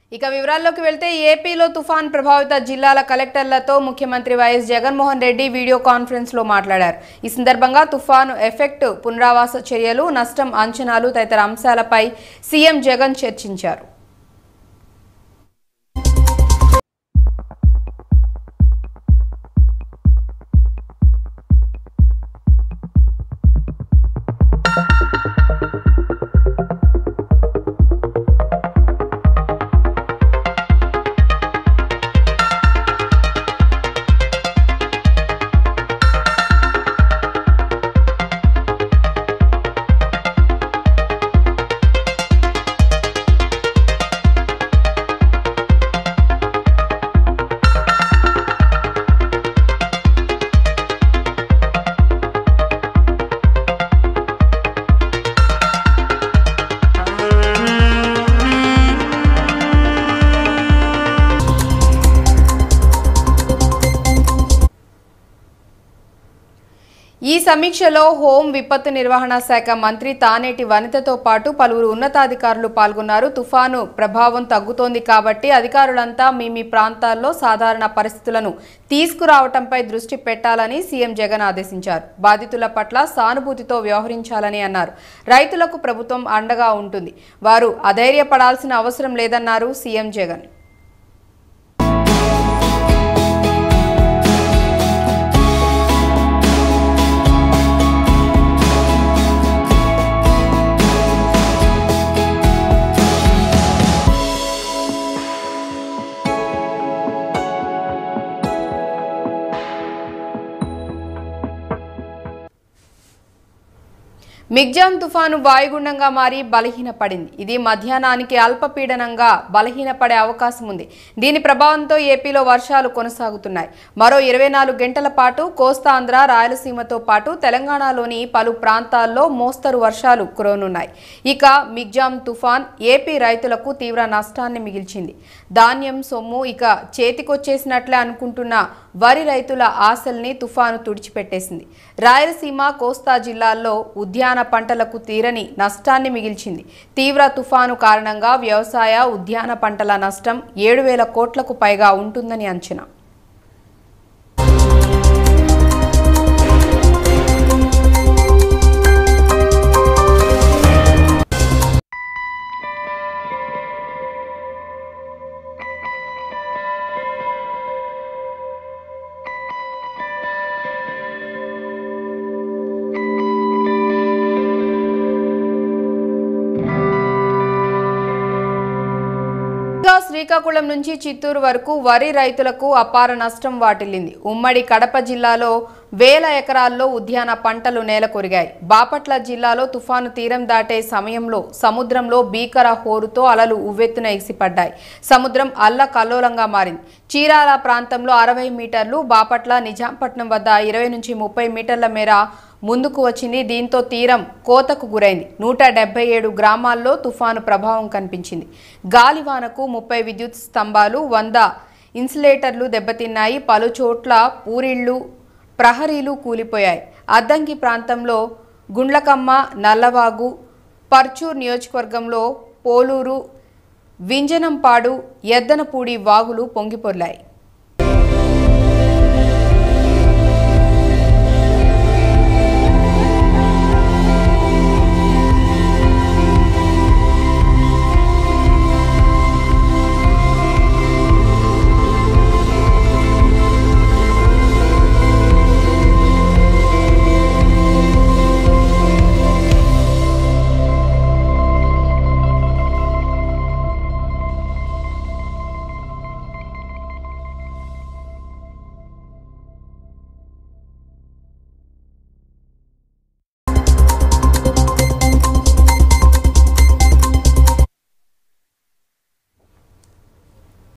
ఇక వివరాల్లోకి వెళ్తే ఏపీలో తుఫాన్ ప్రభావిత జిల్లాల కలెక్టర్లతో ముఖ్యమంత్రి వైఎస్ జగన్మోహన్ రెడ్డి వీడియో కాన్ఫరెన్స్ లో మాట్లాడారు. ఈ సందర్భంగా తుఫాను ఎఫెక్ట్, పునరావాస చర్యలు, నష్టం అంచనాలు తదితర అంశాలపై సీఎం జగన్ చర్చించారు. ఈ సమీక్షలో హోం విపత్తు నిర్వహణ శాఖ మంత్రి తానేటి వనితతో పాటు పలువురు ఉన్నతాధికారులు పాల్గొన్నారు. తుఫాను ప్రభావం తగ్గుతోంది కాబట్టి అధికారులంతా మీ ప్రాంతాల్లో సాధారణ పరిస్థితులను తీసుకురావడంపై దృష్టి పెట్టాలని సీఎం జగన్ ఆదేశించారు. బాధితుల పట్ల సానుభూతితో వ్యవహరించాలని అన్నారు. రైతులకు ప్రభుత్వం అండగా ఉంటుంది, వారు అధైర్యపడాల్సిన అవసరం లేదన్నారు సీఎం జగన్. మిగ్జామ్ తుఫాను వాయుగుండంగా మారి బలహీనపడింది. ఇది మధ్యాహ్నానికి అల్పపీడనంగా బలహీనపడే అవకాశం ఉంది. దీని ప్రభావంతో ఏపీలో వర్షాలు కొనసాగుతున్నాయి. మరో 24 గంటల పాటు కోస్తాంధ్ర, రాయలసీమతో పాటు తెలంగాణలోని పలు ప్రాంతాల్లో మోస్తరు వర్షాలు కురవనున్నాయి. ఇక మిగ్జామ్ తుఫాన్ ఏపీ రైతులకు తీవ్ర నష్టాన్ని మిగిల్చింది. ధాన్యం సొమ్ము ఇక చేతికొచ్చేసినట్లే అనుకుంటున్న వరి రైతుల ఆశల్ని తుఫాను తుడిచిపెట్టేసింది. రాయలసీమ, కోస్తా జిల్లాల్లో ఉద్యాన పంటలకు తీరని నష్టాన్ని మిగిల్చింది. తీవ్ర తుఫాను కారణంగా వ్యవసాయ, ఉద్యాన పంటల నష్టం 7,000 కోట్లకు పైగా ఉంటుందని అంచనా. శ్రీకాకుళం నుంచి చిత్తూరు వరకు వరి రైతులకు అపార నష్టం వాటిల్లింది. ఉమ్మడి కడప జిల్లాలో వేల ఎకరాల్లో ఉద్యాన పంటలు నేలకొరిగాయి. బాపట్ల జిల్లాలో తుఫాను తీరం దాటే సమయంలో సముద్రంలో భీకర హోరుతో అలలు ఉవ్వెత్తున ఎగిసిపడ్డాయి. సముద్రం అల్లకల్లోలంగా మారింది. చీరాల ప్రాంతంలో 60 మీటర్లు, బాపట్ల, నిజాంపట్నం వద్ద 20 నుంచి 30 మీటర్ల మేర ముందుకు వచ్చింది. దీంతో తీరం కోతకు గురైంది. 177 గ్రామాల్లో తుఫాను ప్రభావం కనిపించింది. గాలివానకు 30 విద్యుత్ స్తంభాలు, 100 ఇన్సులేటర్లు దెబ్బతిన్నాయి. పలు చోట్ల పూరిళ్లు, ప్రహరీలు కూలిపోయాయి. అద్దంకి ప్రాంతంలో గుండ్లకమ్మ, నల్లవాగు, పర్చూర్ నియోజకవర్గంలో పోలూరు, వింజనంపాడు, ఎద్దనపూడి వాగులు పొంగిపొర్లాయి.